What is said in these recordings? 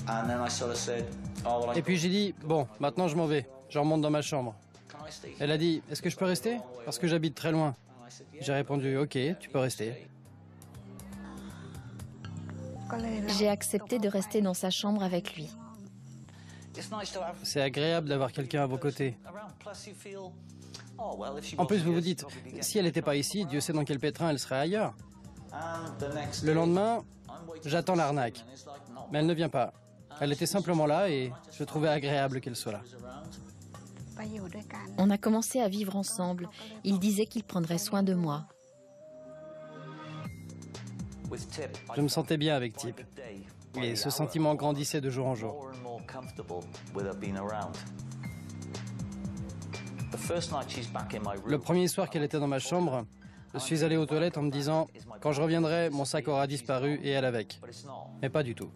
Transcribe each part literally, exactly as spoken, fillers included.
Et puis j'ai dit, bon, maintenant je m'en vais, je remonte dans ma chambre. Elle a dit, est-ce que je peux rester? Parce que j'habite très loin. J'ai répondu, ok, tu peux rester. J'ai accepté de rester dans sa chambre avec lui. C'est agréable d'avoir quelqu'un à vos côtés. En plus, vous vous dites, si elle n'était pas ici, Dieu sait dans quel pétrin elle serait ailleurs. Le lendemain, j'attends l'arnaque. Mais elle ne vient pas. Elle était simplement là et je trouvais agréable qu'elle soit là. On a commencé à vivre ensemble. Il disait qu'il prendrait soin de moi. Je me sentais bien avec Tip. Et ce sentiment grandissait de jour en jour. Le premier soir qu'elle était dans ma chambre, je suis allé aux toilettes en me disant « Quand je reviendrai, mon sac aura disparu et elle avec. » Mais pas du tout.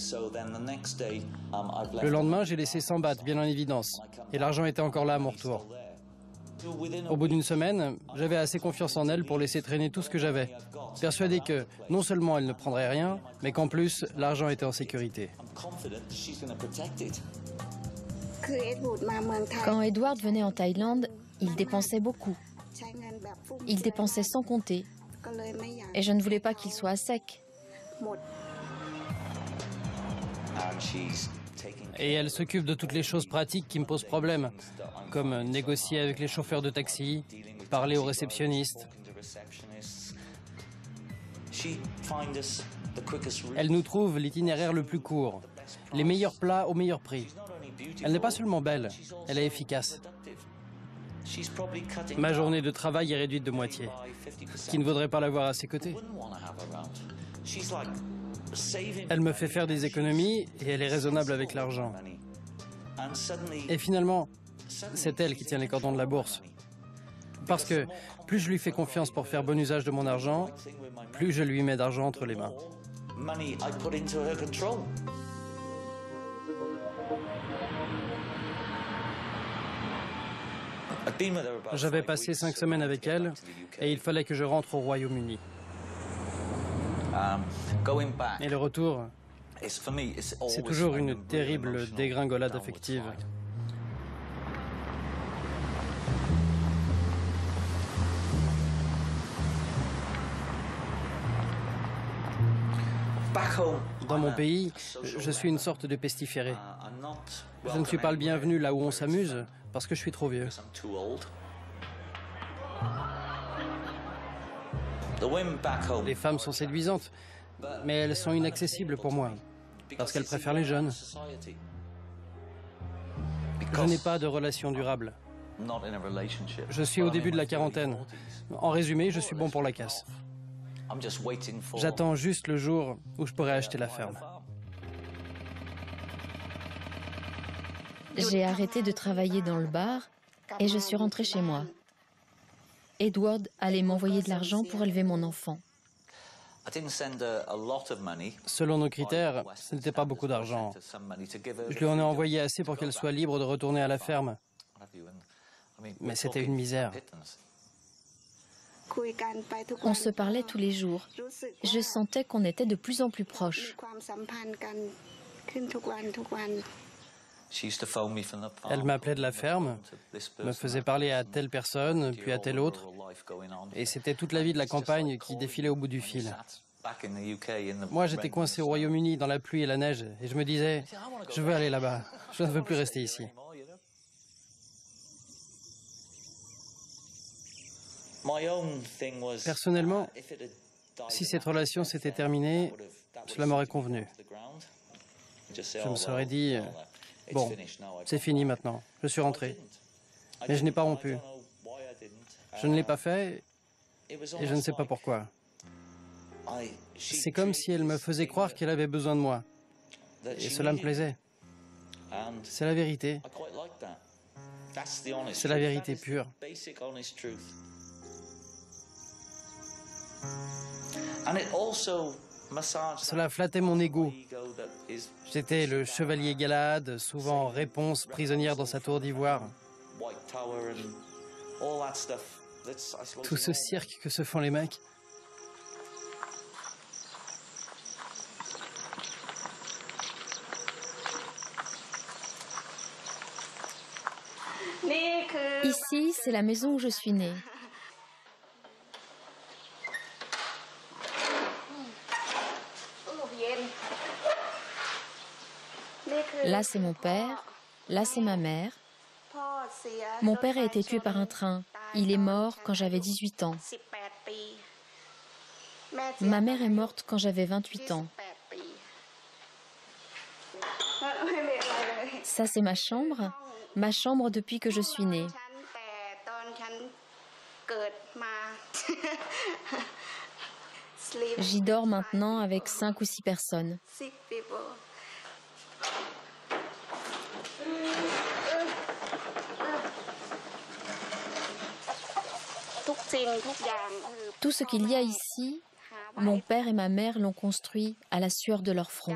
Le lendemain, j'ai laissé cent bahts bien en évidence. Et l'argent était encore là à mon retour. Au bout d'une semaine, j'avais assez confiance en elle pour laisser traîner tout ce que j'avais. Persuadé que non seulement elle ne prendrait rien, mais qu'en plus, l'argent était en sécurité. Quand Edward venait en Thaïlande, il dépensait beaucoup. Il dépensait sans compter. Et je ne voulais pas qu'il soit à sec. Et elle s'occupe de toutes les choses pratiques qui me posent problème, comme négocier avec les chauffeurs de taxi, parler aux réceptionnistes. Elle nous trouve l'itinéraire le plus court, les meilleurs plats au meilleur prix. Elle n'est pas seulement belle, elle est efficace. Ma journée de travail est réduite de moitié. Qui ne voudrait pas l'avoir à ses côtés? Elle me fait faire des économies et elle est raisonnable avec l'argent. Et finalement, c'est elle qui tient les cordons de la bourse. Parce que plus je lui fais confiance pour faire bon usage de mon argent, plus je lui mets d'argent entre les mains. J'avais passé cinq semaines avec elle et il fallait que je rentre au Royaume-Uni. Et le retour, c'est toujours une terrible dégringolade affective. Dans mon pays, je suis une sorte de pestiféré. Je ne suis pas le bienvenu là où on s'amuse, parce que je suis trop vieux. Les femmes sont séduisantes, mais elles sont inaccessibles pour moi, parce qu'elles préfèrent les jeunes. Je n'ai pas de relation durable. Je suis au début de la quarantaine. En résumé, je suis bon pour la casse. J'attends juste le jour où je pourrai acheter la ferme. J'ai arrêté de travailler dans le bar et je suis rentrée chez moi. Edward allait m'envoyer de l'argent pour élever mon enfant. Selon nos critères, ce n'était pas beaucoup d'argent. Je lui en ai envoyé assez pour qu'elle soit libre de retourner à la ferme. Mais c'était une misère. On se parlait tous les jours. Je sentais qu'on était de plus en plus proches. Elle m'appelait de la ferme, me faisait parler à telle personne, puis à telle autre, et c'était toute la vie de la campagne qui défilait au bout du fil. Moi, j'étais coincé au Royaume-Uni dans la pluie et la neige, et je me disais, je veux aller là-bas, je ne veux plus rester ici. Personnellement, si cette relation s'était terminée, cela m'aurait convenu. Je me serais dit, bon, c'est fini maintenant, je suis rentré. Mais je n'ai pas rompu. Je ne l'ai pas fait et je ne sais pas pourquoi. C'est comme si elle me faisait croire qu'elle avait besoin de moi. Et cela me plaisait. C'est la vérité. C'est la vérité pure. Cela flattait mon ego. J'étais le chevalier Galahad, souvent réponse prisonnière dans sa tour d'ivoire. Tout ce cirque que se font les mecs. Ici, c'est la maison où je suis née. Là, c'est mon père. Là, c'est ma mère. Mon père a été tué par un train. Il est mort quand j'avais dix-huit ans. Ma mère est morte quand j'avais vingt-huit ans. Ça, c'est ma chambre. Ma chambre depuis que je suis née. J'y dors maintenant avec cinq ou six personnes. Tout ce qu'il y a ici, mon père et ma mère l'ont construit à la sueur de leur front.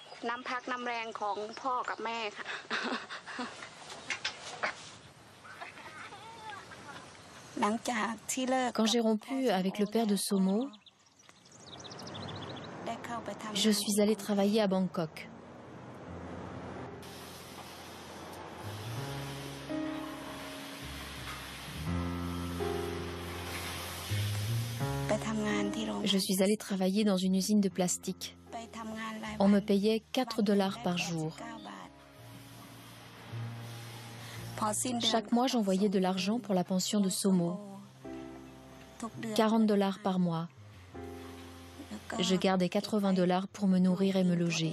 Quand j'ai rompu avec le père de Somo, je suis allée travailler à Bangkok. Je suis allée travailler dans une usine de plastique. On me payait quatre dollars par jour. Chaque mois, j'envoyais de l'argent pour la pension de Somo. quarante dollars par mois. Je gardais quatre-vingts dollars pour me nourrir et me loger.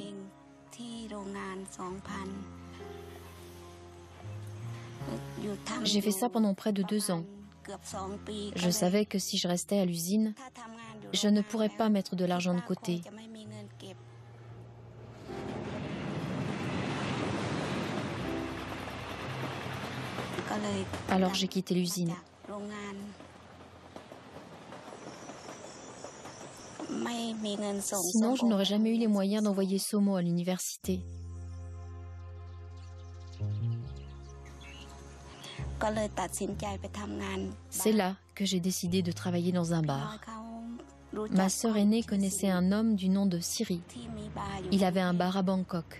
J'ai fait ça pendant près de deux ans. Je savais que si je restais à l'usine, je ne pourrais pas mettre de l'argent de côté. Alors j'ai quitté l'usine. Sinon, je n'aurais jamais eu les moyens d'envoyer Somo à l'université. C'est là que j'ai décidé de travailler dans un bar. Ma sœur aînée connaissait un homme du nom de Siri. Il avait un bar à Bangkok.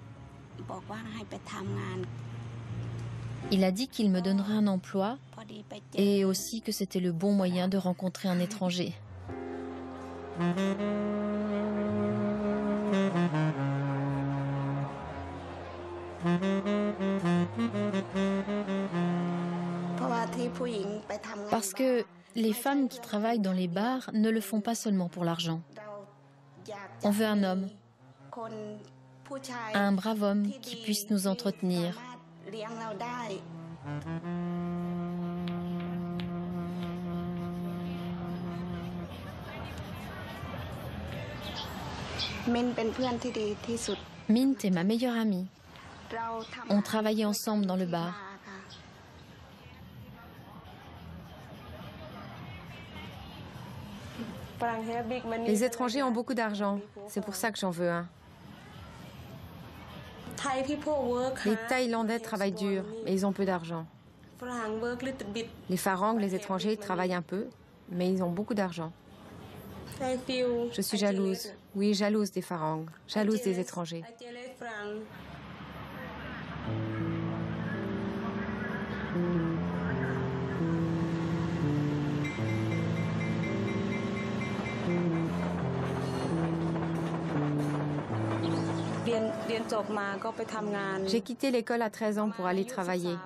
Il a dit qu'il me donnerait un emploi et aussi que c'était le bon moyen de rencontrer un étranger. Parce que les femmes qui travaillent dans les bars ne le font pas seulement pour l'argent. On veut un homme, un brave homme qui puisse nous entretenir. Mint est ma meilleure amie. On travaillait ensemble dans le bar. Les étrangers ont beaucoup d'argent. C'est pour ça que j'en veux un. Les Thaïlandais travaillent dur, mais ils ont peu d'argent. Les Farangs, les étrangers, travaillent un peu, mais ils ont beaucoup d'argent. Je suis jalouse. Oui, jalouse des Farangs, jalouse des étrangers. J'ai quitté l'école à treize ans pour aller travailler.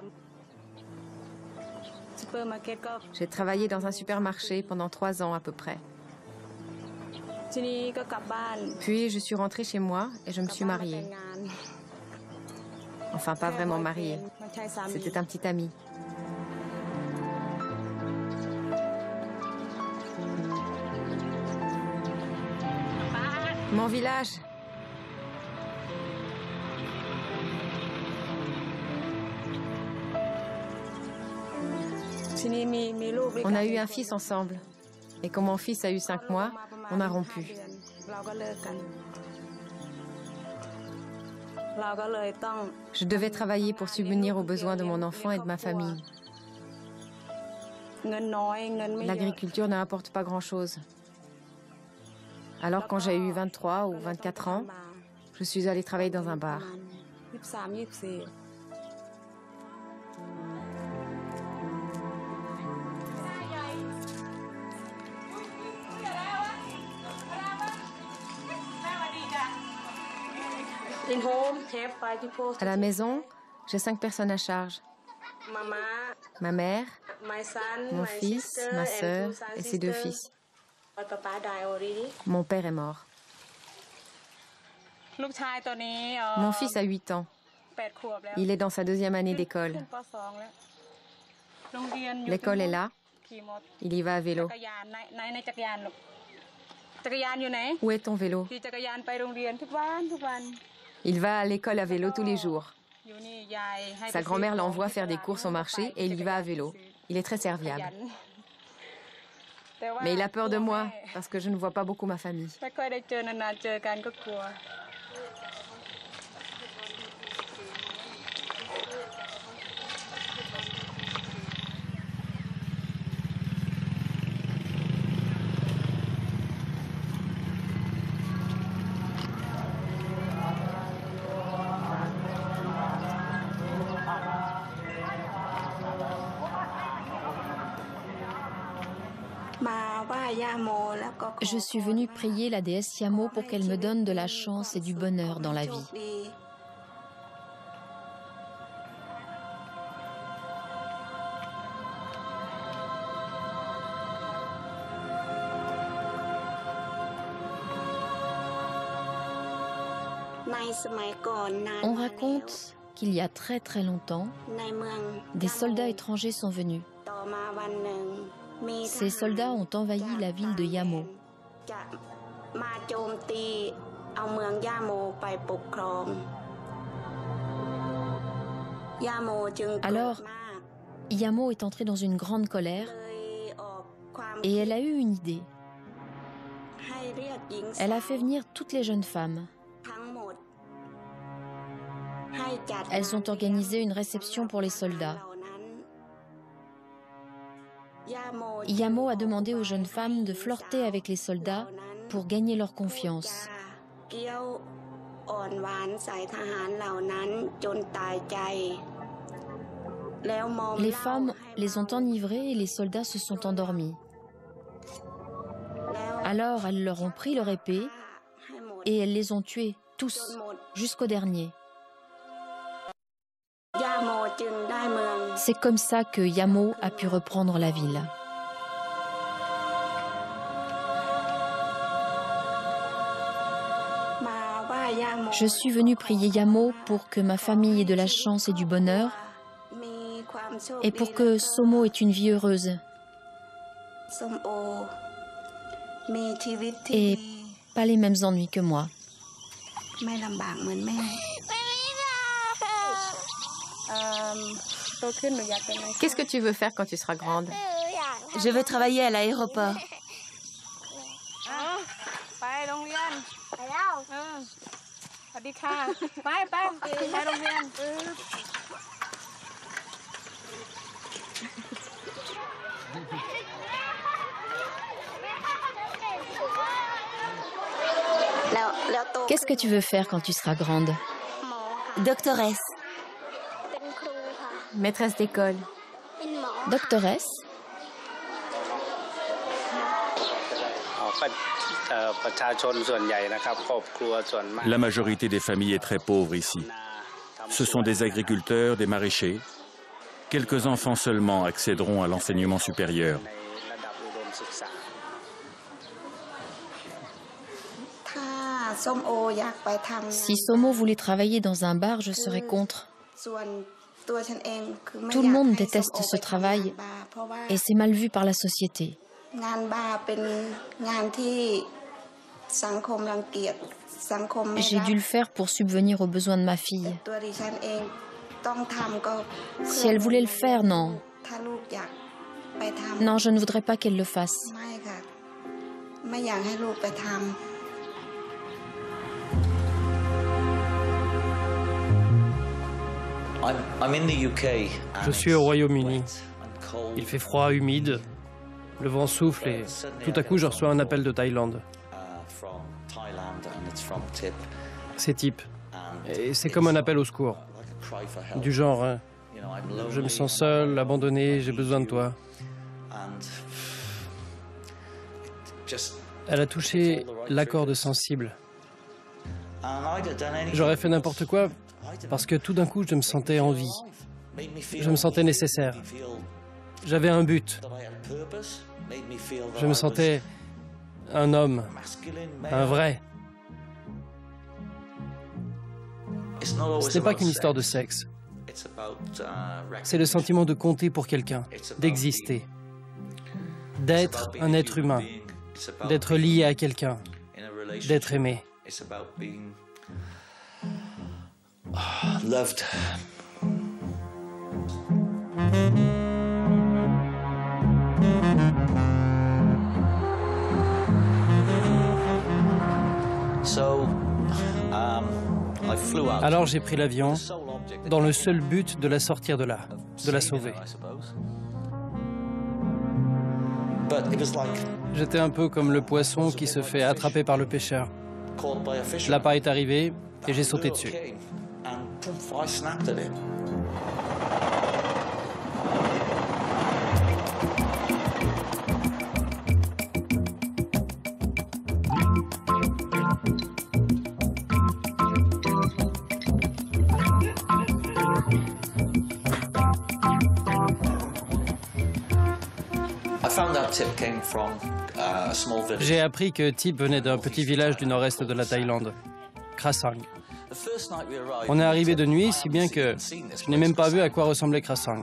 J'ai travaillé dans un supermarché pendant trois ans à peu près. Puis je suis rentrée chez moi et je me suis mariée. Enfin, pas vraiment mariée. C'était un petit ami. Mon village. On a eu un fils ensemble. Et quand mon fils a eu cinq mois, on a rompu. Je devais travailler pour subvenir aux besoins de mon enfant et de ma famille. L'agriculture ne rapporte pas grand-chose. Alors quand j'ai eu vingt-trois ou vingt-quatre ans, je suis allée travailler dans un bar. À la maison, j'ai cinq personnes à charge. Ma mère, mon fils, ma sœur et ses deux fils. Mon père est mort. Mon fils a huit ans. Il est dans sa deuxième année d'école. L'école est là. Il y va à vélo. Où est ton vélo? Il va à l'école à vélo tous les jours. Sa grand-mère l'envoie faire des courses au marché et il y va à vélo. Il est très serviable. Mais il a peur de moi parce que je ne vois pas beaucoup ma famille. Je suis venue prier la déesse Yamo pour qu'elle me donne de la chance et du bonheur dans la vie. On raconte qu'il y a très très longtemps, des soldats étrangers sont venus. Ces soldats ont envahi la ville de Yamo. Alors, Yamo est entrée dans une grande colère et elle a eu une idée. Elle a fait venir toutes les jeunes femmes. Elles ont organisé une réception pour les soldats. Yamo a demandé aux jeunes femmes de flirter avec les soldats pour gagner leur confiance. Les femmes les ont enivrées et les soldats se sont endormis. Alors elles leur ont pris leur épée et elles les ont tués, tous, jusqu'au dernier. C'est comme ça que Yamo a pu reprendre la ville. Je suis venue prier Yamo pour que ma famille ait de la chance et du bonheur et pour que Somo ait une vie heureuse et pas les mêmes ennuis que moi. Qu'est-ce que tu veux faire quand tu seras grande? Je veux travailler à l'aéroport. Qu'est-ce que tu veux faire quand tu seras grande? Doctoresse. Maîtresse d'école. Doctoresse? La majorité des familles est très pauvre ici. Ce sont des agriculteurs, des maraîchers. Quelques enfants seulement accéderont à l'enseignement supérieur. Si Somo voulait travailler dans un bar, je serais contre. Tout le monde déteste ce travail et c'est mal vu par la société. J'ai dû le faire pour subvenir aux besoins de ma fille. Si elle voulait le faire, non. Non, je ne voudrais pas qu'elle le fasse. Je suis au Royaume-Uni. Il fait froid, humide, le vent souffle et tout à coup je reçois un appel de Thaïlande. C'est Tip. Et c'est comme un appel au secours. Du genre, hein, je me sens seul, abandonné, j'ai besoin de toi. Elle a touché la corde sensible. J'aurais fait n'importe quoi parce que tout d'un coup, je me sentais en vie. Je me sentais nécessaire. J'avais un but. Je me sentais un homme, un vrai. Ce n'est pas qu'une histoire de sexe. C'est le sentiment de compter pour quelqu'un, d'exister, d'être un être humain, d'être lié à quelqu'un, d'être aimé. Loved. Alors j'ai pris l'avion dans le seul but de la sortir de là, de la sauver. J'étais un peu comme le poisson qui se fait attraper par le pêcheur. L'appât est arrivé et j'ai sauté dessus. J'ai appris que Tip venait d'un petit village du nord-est de la Thaïlande, Krasang. On est arrivé de nuit, si bien que je n'ai même pas vu à quoi ressemblait Krasang.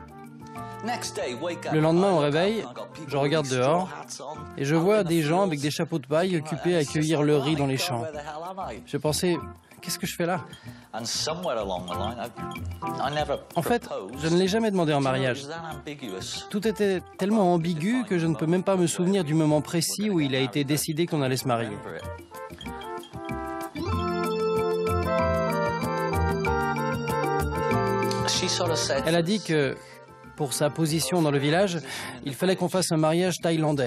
Le lendemain, au réveil, je regarde dehors et je vois des gens avec des chapeaux de paille occupés à cueillir le riz dans les champs. Je pensais, qu'est-ce que je fais là? En fait, je ne l'ai jamais demandé en mariage. Tout était tellement ambigu que je ne peux même pas me souvenir du moment précis où il a été décidé qu'on allait se marier. Elle a dit que, pour sa position dans le village, il fallait qu'on fasse un mariage thaïlandais.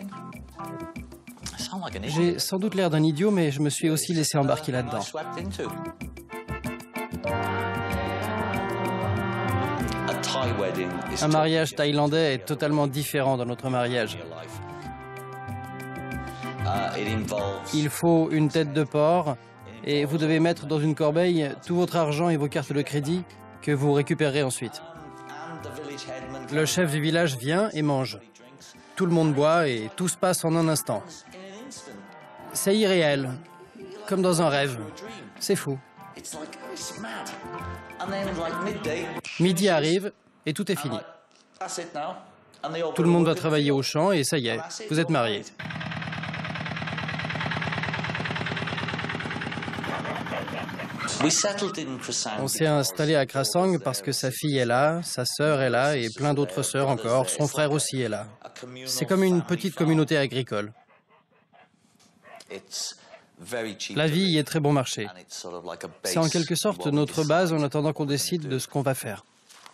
J'ai sans doute l'air d'un idiot, mais je me suis aussi laissé embarquer là-dedans. Un mariage thaïlandais est totalement différent de notre mariage. Il faut une tête de porc et vous devez mettre dans une corbeille tout votre argent et vos cartes de crédit que vous récupérerez ensuite. Le chef du village vient et mange. Tout le monde boit et tout se passe en un instant. C'est irréel, comme dans un rêve. C'est fou. Midi arrive et tout est fini. Tout le monde va travailler au champ et ça y est, vous êtes mariés. On s'est installé à Krasang parce que sa fille est là, sa sœur est là et plein d'autres sœurs encore. Son frère aussi est là. C'est comme une petite communauté agricole. La vie y est très bon marché. C'est en quelque sorte notre base en attendant qu'on décide de ce qu'on va faire.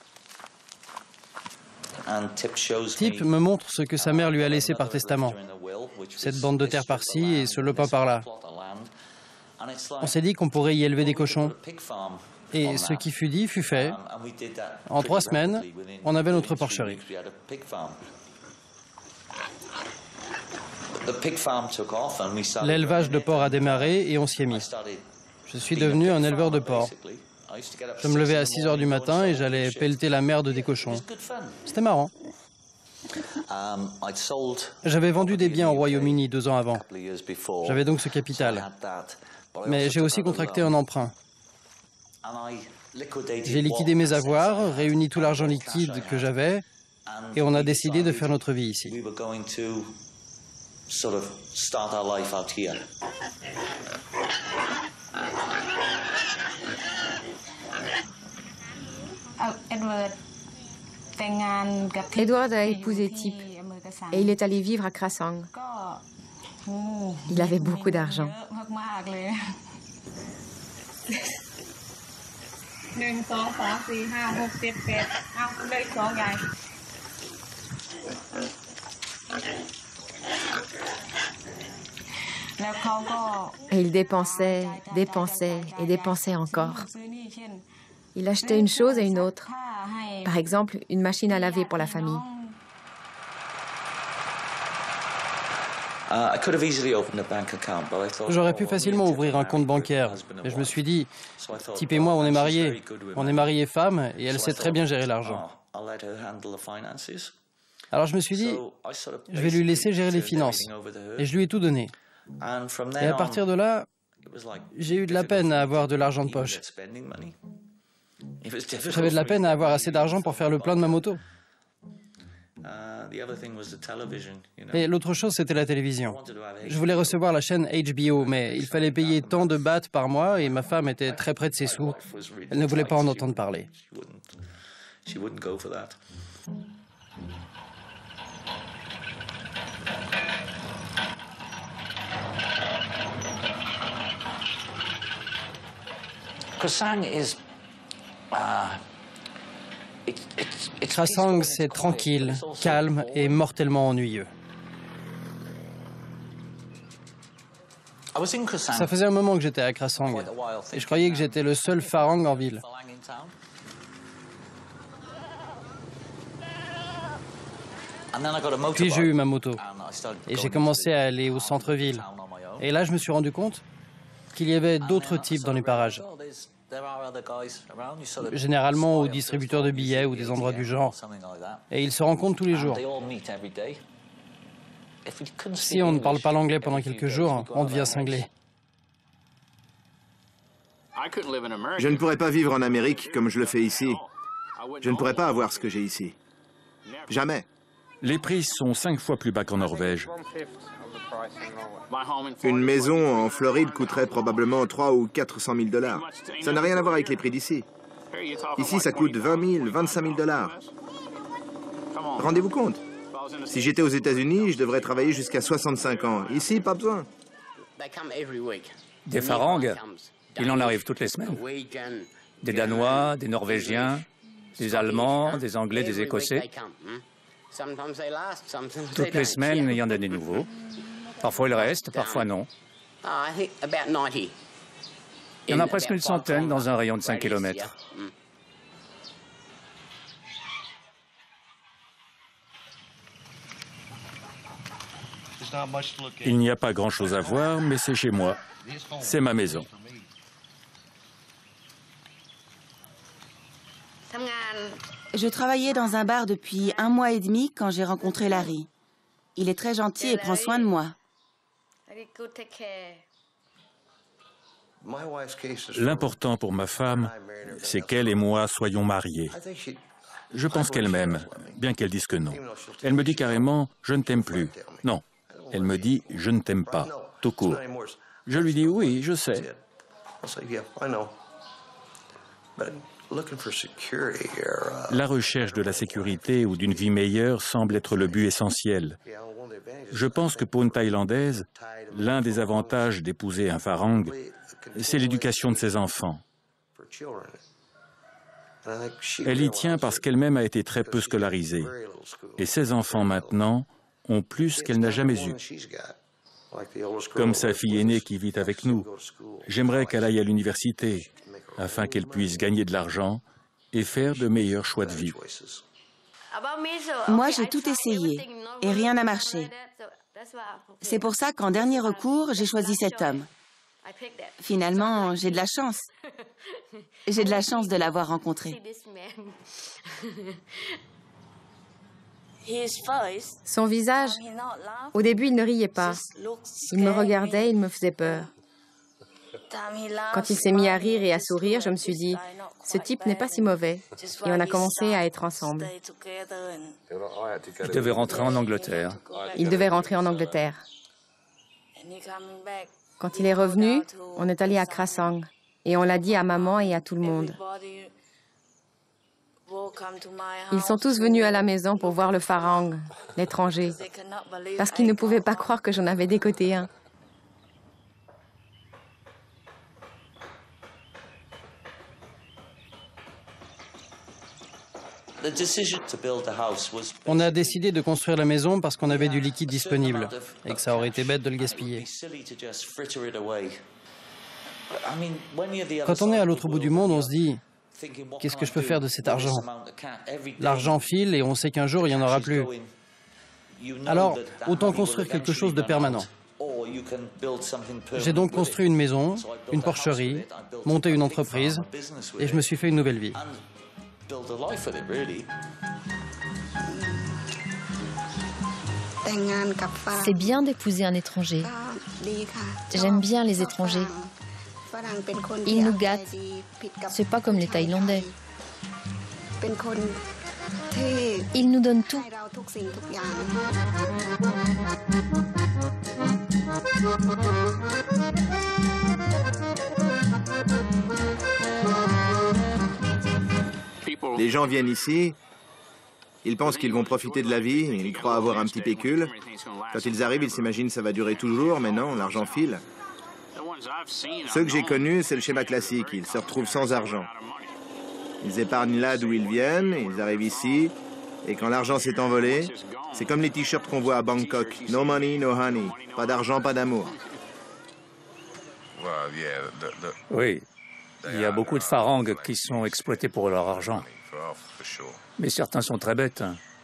Tip me montre ce que sa mère lui a laissé par testament. Cette bande de terre par-ci et ce lopin par-là. On s'est dit qu'on pourrait y élever des cochons. Et ce qui fut dit fut fait. En trois semaines, on avait notre porcherie. L'élevage de porcs a démarré et on s'y est mis. Je suis devenu un éleveur de porcs. Je me levais à six heures du matin et j'allais pelleter la merde des cochons. C'était marrant. J'avais vendu des biens au Royaume-Uni deux ans avant. J'avais donc ce capital. Mais j'ai aussi contracté un emprunt. J'ai liquidé mes avoirs, réuni tout l'argent liquide que j'avais et on a décidé de faire notre vie ici. Edward a épousé Tip et il est allé vivre à Krasang. Il avait beaucoup d'argent. Et il dépensait, dépensait et dépensait encore. Il achetait une chose et une autre. Par exemple, une machine à laver pour la famille. J'aurais pu facilement ouvrir un compte bancaire, mais je me suis dit, Tip et moi, on est mariés. On est mariés femmes et elle sait très bien gérer l'argent. Alors je me suis dit, je vais lui laisser gérer les finances. Et je lui ai tout donné. Et à partir de là, j'ai eu de la peine à avoir de l'argent de poche. J'avais de la peine à avoir assez d'argent pour faire le plein de ma moto. Et l'autre chose, c'était la télévision. Je voulais recevoir la chaîne H B O, mais il fallait payer tant de bahts par mois et ma femme était très près de ses sous. Elle ne voulait pas en entendre parler. Krasang, c'est tranquille, calme et mortellement ennuyeux. Ça faisait un moment que j'étais à Krasang et je croyais que j'étais le seul Farang en ville. Puis j'ai eu ma moto et j'ai commencé à aller au centre-ville. Et là, je me suis rendu compte qu'il y avait d'autres types dans les parages. Généralement aux distributeurs de billets ou des endroits du genre. Et ils se rencontrent tous les jours. Si on ne parle pas l'anglais pendant quelques jours, on devient cinglé. Je ne pourrais pas vivre en Amérique comme je le fais ici. Je ne pourrais pas avoir ce que j'ai ici. Jamais. Les prix sont cinq fois plus bas qu'en Norvège. Une maison en Floride coûterait probablement trois ou quatre cent mille dollars. Ça n'a rien à voir avec les prix d'ici. Ici, ça coûte vingt mille, vingt-cinq mille dollars. Rendez-vous compte? Si j'étais aux États-Unis, je devrais travailler jusqu'à soixante-cinq ans. Ici, pas besoin. Des Farangs, il en arrive toutes les semaines. Des Danois, des Norvégiens, des Allemands, des Anglais, des Écossais. Toutes les semaines, il y en a des nouveaux. Parfois, ils restent, parfois non. Il y en a presque une centaine dans un rayon de cinq kilomètres. Il n'y a pas grand-chose à voir, mais c'est chez moi. C'est ma maison. Je travaillais dans un bar depuis un mois et demi quand j'ai rencontré Larry. Il est très gentil et prend soin de moi. L'important pour ma femme, c'est qu'elle et moi soyons mariés. Je pense qu'elle m'aime, bien qu'elle dise que non. Elle me dit carrément « je ne t'aime plus ». Non, elle me dit « je ne t'aime pas », tout court. Je lui dis « oui, je sais ». La recherche de la sécurité ou d'une vie meilleure semble être le but essentiel. Je pense que pour une Thaïlandaise, l'un des avantages d'épouser un Farang, c'est l'éducation de ses enfants. Elle y tient parce qu'elle-même a été très peu scolarisée. Et ses enfants maintenant ont plus qu'elle n'a jamais eu. Comme sa fille aînée qui vit avec nous, j'aimerais qu'elle aille à l'université afin qu'elle puisse gagner de l'argent et faire de meilleurs choix de vie. Moi, j'ai tout essayé et rien n'a marché. C'est pour ça qu'en dernier recours, j'ai choisi cet homme. Finalement, j'ai de la chance. J'ai de la chance de l'avoir rencontré. Son visage, au début, il ne riait pas. Il me regardait, il me faisait peur. Quand il s'est mis à rire et à sourire, je me suis dit, ce type n'est pas si mauvais. Et on a commencé à être ensemble. Il devait rentrer en Angleterre. Il devait rentrer en Angleterre. Quand il est revenu, on est allé à Krasang. Et on l'a dit à maman et à tout le monde. Ils sont tous venus à la maison pour voir le Farang, l'étranger, parce qu'ils ne pouvaient pas croire que j'en avais décoté un. On a décidé de construire la maison parce qu'on avait du liquide disponible et que ça aurait été bête de le gaspiller. Quand on est à l'autre bout du monde, on se dit « Qu'est-ce que je peux faire de cet argent ?» L'argent file et on sait qu'un jour, il n'y en aura plus. Alors, autant construire quelque chose de permanent. J'ai donc construit une maison, une porcherie, monté une entreprise, et je me suis fait une nouvelle vie. C'est bien d'épouser un étranger. J'aime bien les étrangers. Ils nous gâtent. C'est pas comme les Thaïlandais. Ils nous donnent tout. Les gens viennent ici, ils pensent qu'ils vont profiter de la vie, ils croient avoir un petit pécule. Quand ils arrivent, ils s'imaginent que ça va durer toujours, mais non, l'argent file. Ceux que j'ai connus, c'est le schéma classique, ils se retrouvent sans argent. Ils épargnent là d'où ils viennent, ils arrivent ici, et quand l'argent s'est envolé, c'est comme les t-shirts qu'on voit à Bangkok. No money, no honey. Pas d'argent, pas d'amour. Oui, il y a beaucoup de farangues qui sont exploités pour leur argent. Mais certains sont très bêtes.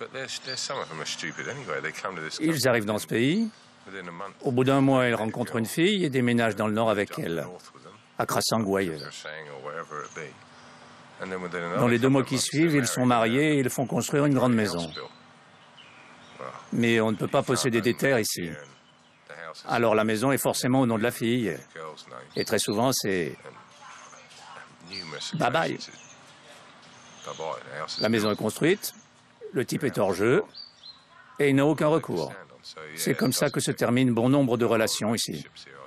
Ils arrivent dans ce pays, au bout d'un mois, ils rencontrent une fille et déménagent dans le nord avec elle, à Krasang ou ailleurs. Dans les deux mois qui suivent, ils sont mariés et ils font construire une grande maison. Mais on ne peut pas posséder des terres ici. Alors la maison est forcément au nom de la fille. Et très souvent, c'est bye bye. La maison est construite, le type est hors jeu, et il n'a aucun recours. C'est comme ça que se terminent bon nombre de relations ici.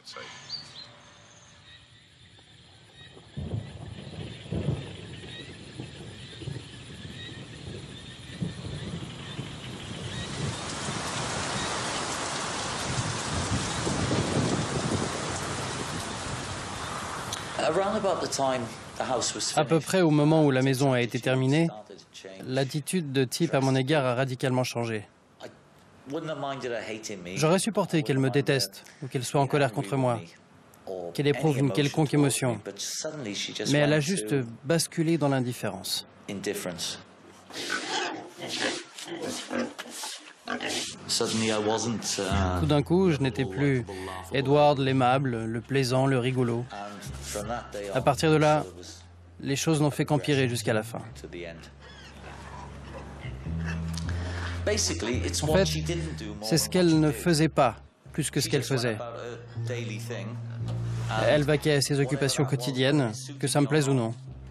À peu près au moment où la maison a été terminée, l'attitude de Tip à mon égard a radicalement changé. J'aurais supporté qu'elle me déteste ou qu'elle soit en colère contre moi, qu'elle éprouve une quelconque émotion, mais elle a juste basculé dans l'indifférence. Tout d'un coup, je n'étais plus Edward l'aimable, le plaisant, le rigolo. À partir de là, les choses n'ont fait qu'empirer jusqu'à la fin. En fait, c'est ce qu'elle ne faisait pas, plus que ce qu'elle faisait. Elle vaquait à ses occupations quotidiennes, que ça me plaise ou non.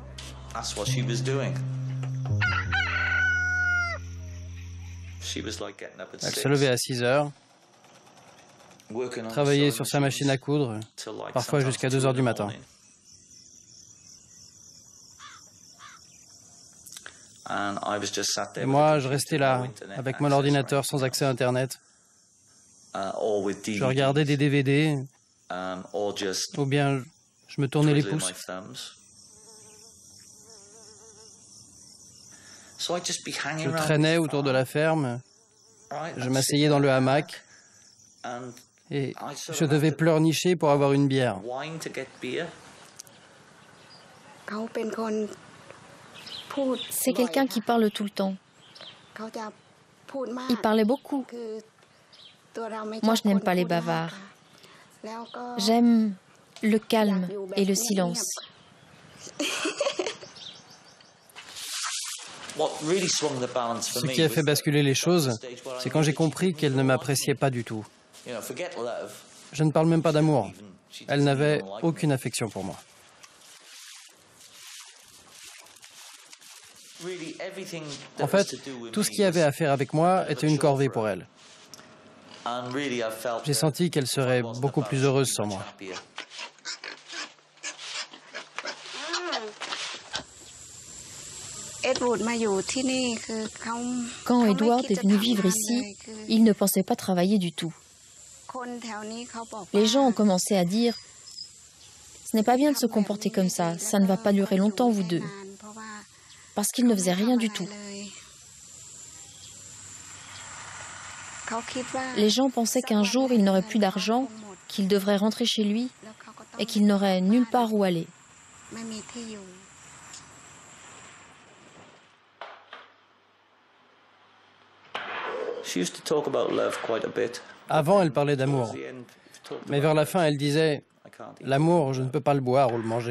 Elle se levait à six heures, travaillait sur sa machine à coudre, parfois jusqu'à deux heures du matin. Et moi, je restais là, avec mon ordinateur sans accès à Internet. Je regardais des D V D, ou bien je me tournais les pouces. Je traînais autour de la ferme, je m'asseyais dans le hamac et je devais pleurnicher pour avoir une bière. C'est quelqu'un qui parle tout le temps. Il parlait beaucoup. Moi, je n'aime pas les bavards. J'aime le calme et le silence. Ce qui a fait basculer les choses, c'est quand j'ai compris qu'elle ne m'appréciait pas du tout. Je ne parle même pas d'amour. Elle n'avait aucune affection pour moi. En fait, tout ce qui avait à faire avec moi était une corvée pour elle. J'ai senti qu'elle serait beaucoup plus heureuse sans moi. Quand Edward est venu vivre ici, il ne pensait pas travailler du tout. Les gens ont commencé à dire « Ce n'est pas bien de se comporter comme ça, ça ne va pas durer longtemps, vous deux. » Parce qu'il ne faisait rien du tout. Les gens pensaient qu'un jour, il n'aurait plus d'argent, qu'il devrait rentrer chez lui et qu'il n'aurait nulle part où aller. Avant, elle parlait d'amour. Mais vers la fin, elle disait « L'amour, je ne peux pas le boire ou le manger. »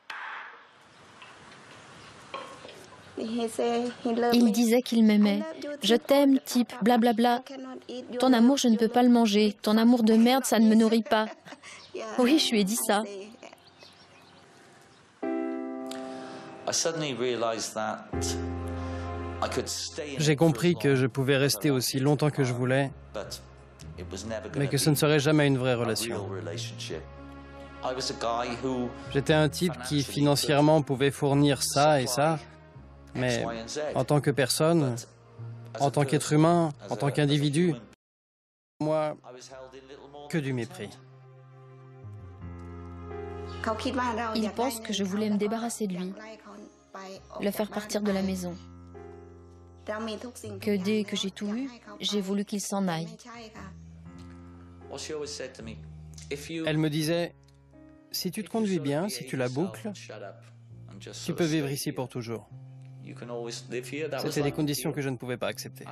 Il disait qu'il m'aimait. « Je t'aime, type, blablabla. Ton amour, je ne peux pas le manger. Ton amour de merde, ça ne me nourrit pas. » Oui, je lui ai dit ça. J'ai compris que je pouvais rester aussi longtemps que je voulais, mais que ce ne serait jamais une vraie relation. J'étais un type qui financièrement pouvait fournir ça et ça, mais en tant que personne, en tant qu'être humain, en tant qu'individu, moi, que du mépris. Il pense que je voulais me débarrasser de lui, le faire partir de la maison. Que dès que j'ai tout eu, j'ai voulu qu'il s'en aille. Elle me disait, si tu te conduis bien, si tu la boucles, tu peux vivre ici pour toujours. C'était des conditions que je ne pouvais pas accepter.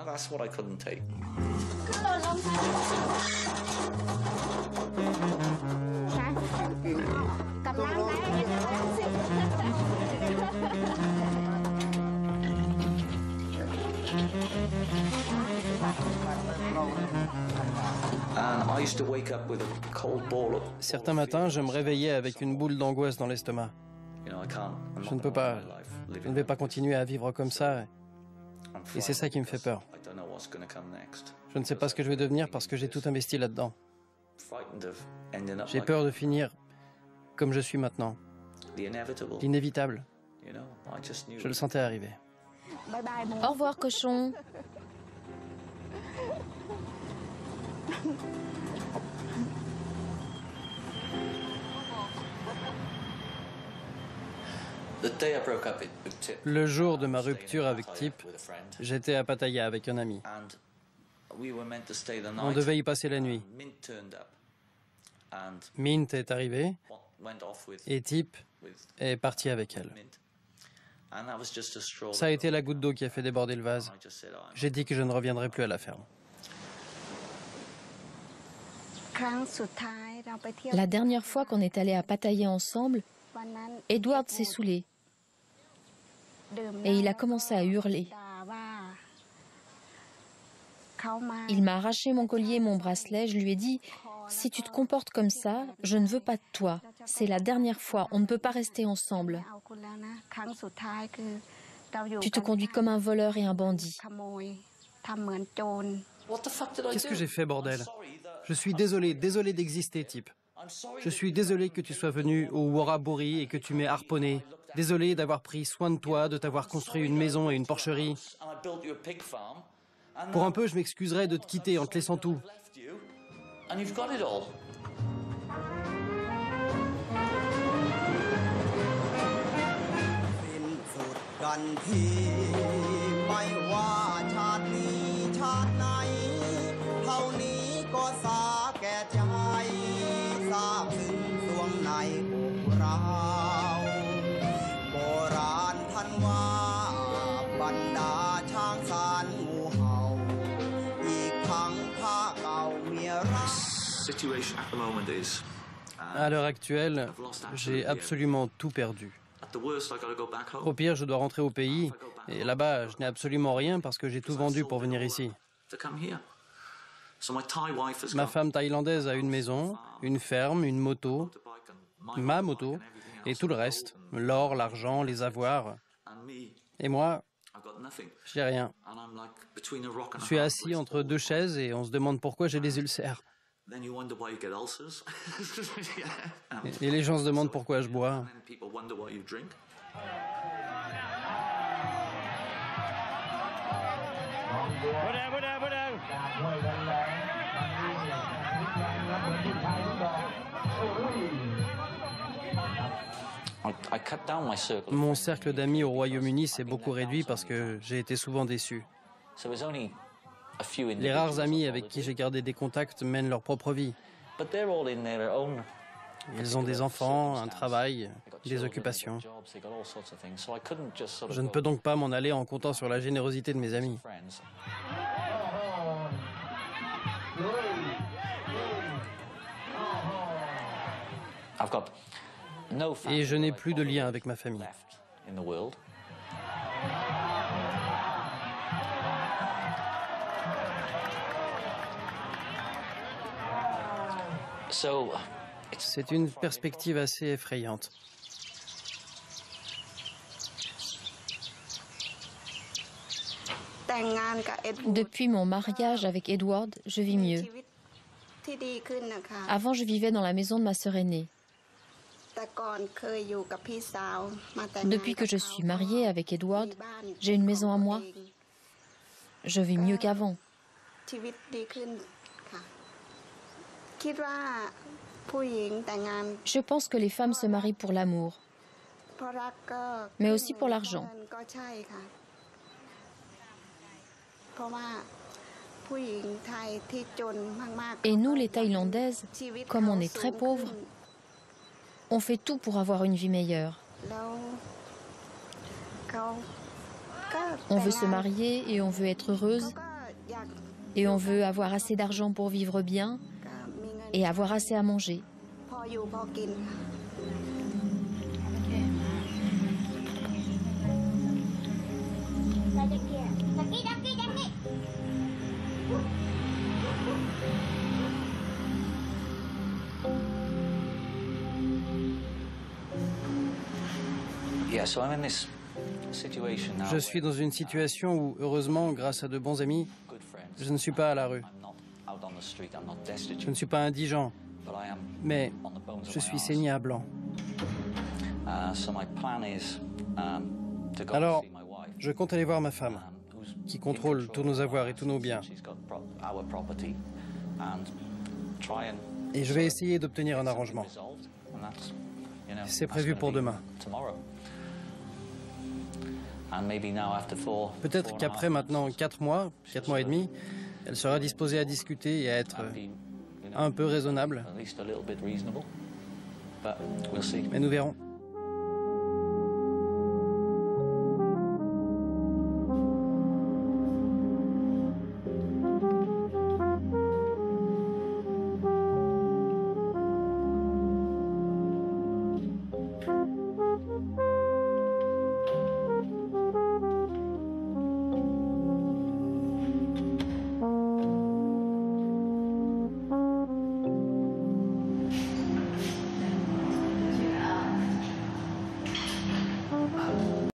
Certains matins, je me réveillais avec une boule d'angoisse dans l'estomac. Je ne peux pas, je ne vais pas continuer à vivre comme ça. Et c'est ça qui me fait peur. Je ne sais pas ce que je vais devenir parce que j'ai tout investi là-dedans. J'ai peur de finir comme je suis maintenant. L'inévitable. Je le sentais arriver. Au revoir, cochon. Le jour de ma rupture avec Tip, j'étais à Pattaya avec un ami. On devait y passer la nuit. Mint est arrivé et Tip est parti avec elle. Ça a été la goutte d'eau qui a fait déborder le vase. J'ai dit que je ne reviendrai plus à la ferme. La dernière fois qu'on est allé à Pattaya ensemble, Edward s'est saoulé et il a commencé à hurler. Il m'a arraché mon collier et mon bracelet. Je lui ai dit, si tu te comportes comme ça, je ne veux pas de toi. C'est la dernière fois, on ne peut pas rester ensemble. Tu te conduis comme un voleur et un bandit. Qu'est-ce que j'ai fait, bordel? Je suis désolé, désolé d'exister, Tip. Je suis désolé que tu sois venu au Waraburi et que tu m'aies harponné. Désolé d'avoir pris soin de toi, de t'avoir construit une maison et une porcherie. Pour un peu, je m'excuserais de te quitter en te laissant tout. À l'heure actuelle, j'ai absolument tout perdu. Au pire, je dois rentrer au pays, et là-bas, je n'ai absolument rien parce que j'ai tout vendu pour venir ici. Ma femme thaïlandaise a une maison, une ferme, une moto, ma moto, et tout le reste, l'or, l'argent, les avoirs. Et moi, j'ai rien. Je suis assis entre deux chaises et on se demande pourquoi j'ai des ulcères. Et les gens se demandent pourquoi je bois. Mon cercle d'amis au Royaume-Uni s'est beaucoup réduit parce que j'ai été souvent déçu. Les rares amis avec qui j'ai gardé des contacts mènent leur propre vie. Ils ont des enfants, un travail, des occupations. Je ne peux donc pas m'en aller en comptant sur la générosité de mes amis. Et je n'ai plus de lien avec ma famille. C'est une perspective assez effrayante. Depuis mon mariage avec Edward, je vis mieux. Avant, je vivais dans la maison de ma sœur aînée. Depuis que je suis mariée avec Edward, j'ai une maison à moi. Je vis mieux qu'avant. Je pense que les femmes se marient pour l'amour, mais aussi pour l'argent. Et nous, les Thaïlandaises, comme on est très pauvres, on fait tout pour avoir une vie meilleure. On veut se marier et on veut être heureuse. Et on veut avoir assez d'argent pour vivre bien et avoir assez à manger. Je suis dans une situation où, heureusement, grâce à de bons amis, je ne suis pas à la rue. Je ne suis pas indigent, mais je suis saigné à blanc. Alors, je compte aller voir ma femme, qui contrôle tous nos avoirs et tous nos biens. Et je vais essayer d'obtenir un arrangement. C'est prévu pour demain. Peut-être qu'après maintenant quatre mois, quatre mois et demi, elle sera disposée à discuter et à être un peu raisonnable. Mais nous verrons.